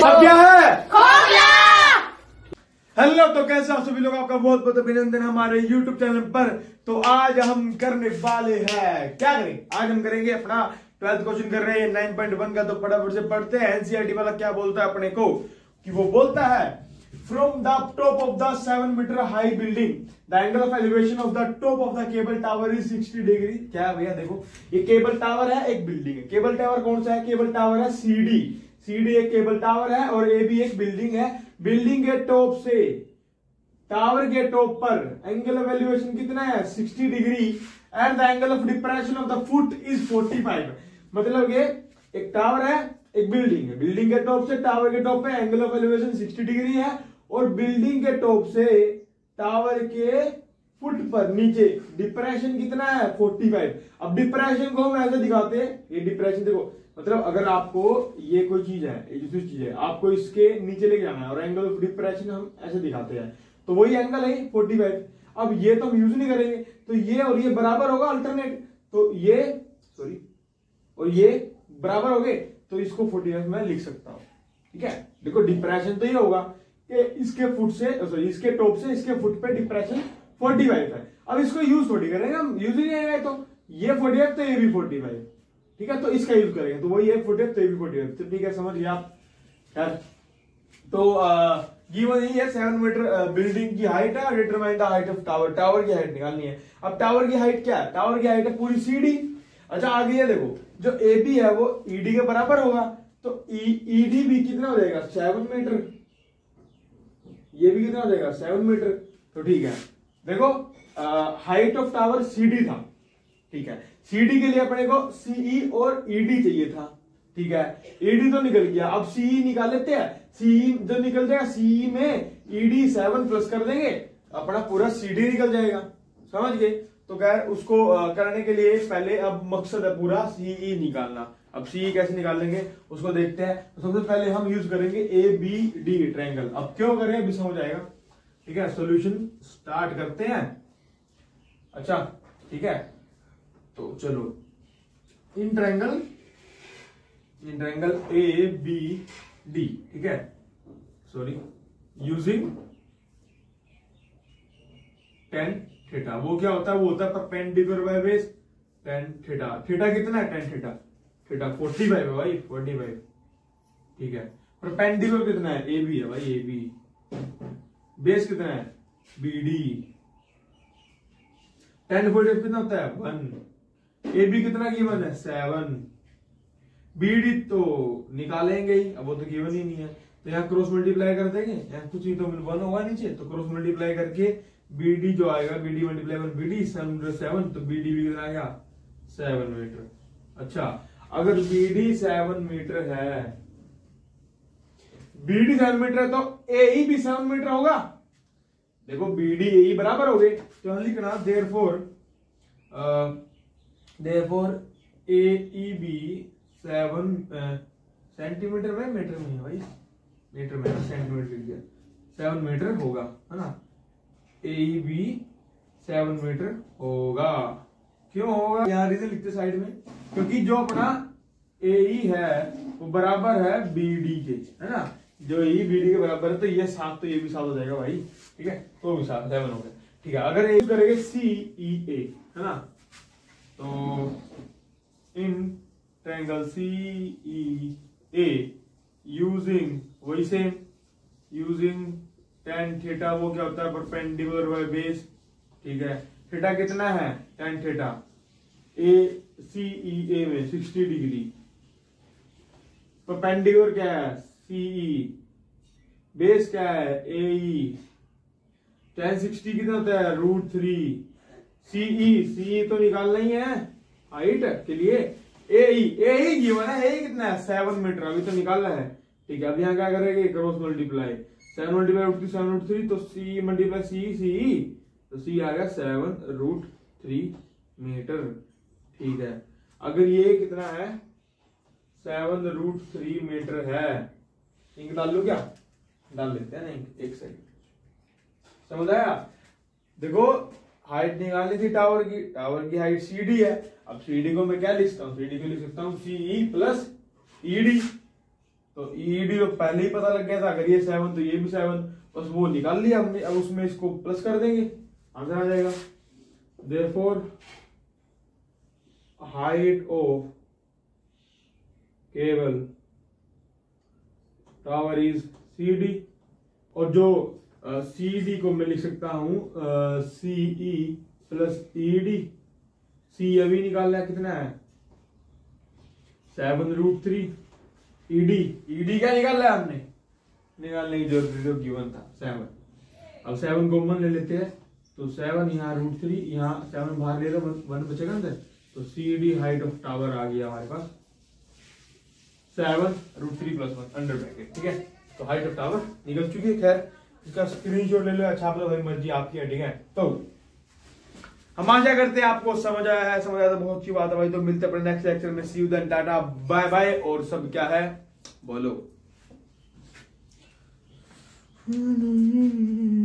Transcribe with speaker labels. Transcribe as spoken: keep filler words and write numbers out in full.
Speaker 1: अब क्या है?
Speaker 2: खोखला।
Speaker 1: हेलो, तो कैसे आप सभी लोग, आपका बहुत बहुत अभिनंदन हमारे यूट्यूब चैनल पर। तो आज हम करने वाले हैं, क्या करेंगे? आज हम करेंगे अपना ट्वेल्थ क्वेश्चन कर रहे हैं नाइन पॉइंट वन का। तो फटाफट से पढ़ते हैं। एनसीईआरटी वाला क्या बोलता है अपने को, कि वो बोलता है from the top of the seven metre high building the angle of elevation of the top of the cable tower is sixty degree. क्या है भैया? देखो, ये केबल टावर है, एक बिल्डिंग है। केबल टावर कौन सा है? केबल टावर है सीडी। सीडी एक केबल टावर है और ए भी एक बिल्डिंग है। बिल्डिंग के टॉप से टावर के टॉप पर एंगल ऑफ एलिवेशन कितना है? Sixty degree and the angle of depression of the foot is forty five. मतलब ये एक टावर है, एक बिल्डिंग है। बिल्डिंग के टॉप से टावर के टॉप पे angle of elevation sixty degree है और बिल्डिंग के टॉप से टावर के फुट पर नीचे डिप्रेशन कितना है? Forty five. अब डिप्रेशन को हम ऐसे दिखाते हैं, ये डिप्रेशन देखो, मतलब अगर आपको ये कोई चीज है, ये दूसरी चीज है, आपको इसके नीचे लेके जाना है और एंगल ऑफ डिप्रेशन हम ऐसे दिखाते हैं, तो वही एंगल है फोर्टी फाइव। अब ये तो हम यूज नहीं करेंगे, तो ये और ये बराबर होगा, अल्टरनेट। तो ये सॉरी और ये बराबर हो गए, तो इसको फोर्टी फाइव में लिख सकता हूं। ठीक है, देखो डिप्रेशन तो ये होगा कि इसके फुट से सॉरी इसके टॉप से इसके फुट पे डिप्रेशन फोर्टी फाइव है। अब इसको यूज थोड़ी करेंगे हम, यूज ही नहीं आएगा। तो ये फोर्टी फाइव तो ये भी फोर्टी फाइव। ठीक है, तो इसका यूज करेंगे, तो वही है फोर्टी फाइव तो ये भी फोर्टी फाइव। तो ठीक है, समझिए आप यार। तो गिवन ही है सेवन मीटर बिल्डिंग की हाइट है, determine the height of tower. Tower की हाइट निकालनी है। अब टावर की हाइट क्या है? टावर की हाइट है पूरी सीडी। अच्छा, आगे ये देखो, जो ए बी है वो ईडी के बराबर होगा, तो ईडी भी कितना हो जाएगा? Seven metre. ये भी कितना हो जाएगा? Seven metre. तो ठीक है, देखो हाइट ऑफ टावर सीडी था। ठीक है, सीडी के लिए अपने को सीई और ईडी चाहिए था। ठीक है, ईडी तो निकल गया, अब सीई निकाल लेते हैं। सीई जो निकल जाएगा, सीई में ईडी सेवन प्लस कर देंगे, अपना पूरा सीडी निकल जाएगा। समझ गए? तो खैर उसको करने के लिए पहले अब मकसद है पूरा सीई निकालना। अब सीई कैसे निकालेंगे उसको देखते हैं। तो सबसे पहले हम यूज करेंगे ए बी डी ट्रायंगल। अब क्यों करें अभी समझ आएगा। ठीक है, सॉल्यूशन स्टार्ट करते हैं। अच्छा ठीक है, तो चलो in triangle in triangle A B D. ठीक है, सॉरी यूजिंग टेन थीटा। वो क्या होता है? वो होता है perpendicular by base tan theta. Theta कितना है? Tan theta. Theta forty five है भाई, फोर्टी फाइव। ठीक है, परपेंडिकुलर कितना है? ए बी है भाई, ए बी। बेस कितना है? B D. Tan forty five कितना होता है? वन। ए बी कितना गिवन है? सेवन। बी डी तो निकालेंगे ही, अब वो तो गिवन ही नहीं है, तो यहाँ क्रॉस मल्टीप्लाई कर देंगे। यहाँ कुछ नहीं तो वन होगा नीचे, तो क्रॉस मल्टीप्लाई करके बी डी जो आएगा, B D multiply one B D seven seven, तो बी डी भी कितना आएगा? Seven metre. अच्छा, अगर बी डी सेवन मीटर है, बी डी सेवन मीटर है, तो ए ई भी सेवन मीटर होगा। देखो बी डी ए ई बराबर हो गए, तो हम लिखना therefore therefore A E B seven centimetre में, मीटर में है भाई, मीटर में, सेंटीमीटर लिख दिया, सेवन मीटर होगा, है ना। ए बी सेवन मीटर होगा। क्यों होगा? यहाँ रीजन लिखते साइड में, क्योंकि जो अपना ए है वो बराबर है बी डी के, है ना। जो ए बी डी के बराबर है, तो ये सात, तो ये भी सात हो जाएगा भाई। ठीक है, तो भी सात, सेवन हो गया। ठीक है, अगर ए करेंगे सी ई ए, है ना, तो in triangle C E A using वही सेम यूजिंग टेन थीटा। वो क्या होता है? Perpendicular by base. ठीक है, थीटा कितना है? Tan theta. ए सी ई ए में सिक्सटी डिग्री। परपेंडिकुलर क्या है? सीई। बेस क्या है? ए ई। टेन सिक्सटी कितना होता है? Root three. सीई सीई तो निकालना ही है हाइट के लिए। ए ई ए ई गिवन है, ए कितना है? सेवन मीटर, अभी तो निकालना है। ठीक है, अब यहाँ क्या करेंगे? Cross multiply, seven multiply root three, seven root three, तो सी मल्टीप्लाई सी सी, तो सी आ गया सेवन रूट थ्री मीटर। ठीक है, अगर ये कितना है? सेवन रूट थ्री मीटर है। इंक डाल लो क्या? डाल लेते हैं। नहीं, एक सेकंड, समझ आया? देखो हाइट निकालनी थी टावर की, टावर की हाइट सीडी है। अब सीडी को मैं क्या लिखता हूँ? सीडी को लिख सकता हूँ सीई प्लस ईडी। तो ईडी तो पहले ही पता लग गया था, अगर ये सेवन तो ये भी सेवन, बस वो निकाल लिया हमने। अब उसमें इसको प्लस कर देंगे, आंसर आ जाएगा। Therefore height of cable tower is C D, और जो सी uh, डी को मैं लिख सकता हूं सी ई प्लस ई डी। सी अभी निकालना है, कितना है seven root three. E D E D क्या निकालना है हमने, निकालने की जरूरत जो गिवन था सेवन। अब सेवन कॉमन ले लेते हैं, तो सेवन यहाँ रूट थ्री, यहाँ सेवन बाहर ले लो, वन बचेगा अंदर, तो C D height of tower आ गया हमारे पास seven root three plus one under bracket. ठीक है, तो हाइट ऑफ टावर निकल चुकी है। खैर इसका स्क्रीनशॉट ले लो, अच्छा आप लोग भाई मर्जी आपकी है। ठीक है, तो हम आशा करते हैं आपको समझ आया है। समझ आया तो बहुत अच्छी बात है भाई। तो मिलते हैं अपने नेक्स्ट लेक्चर में। See you then, tata bye bye. और सब क्या है बोलो।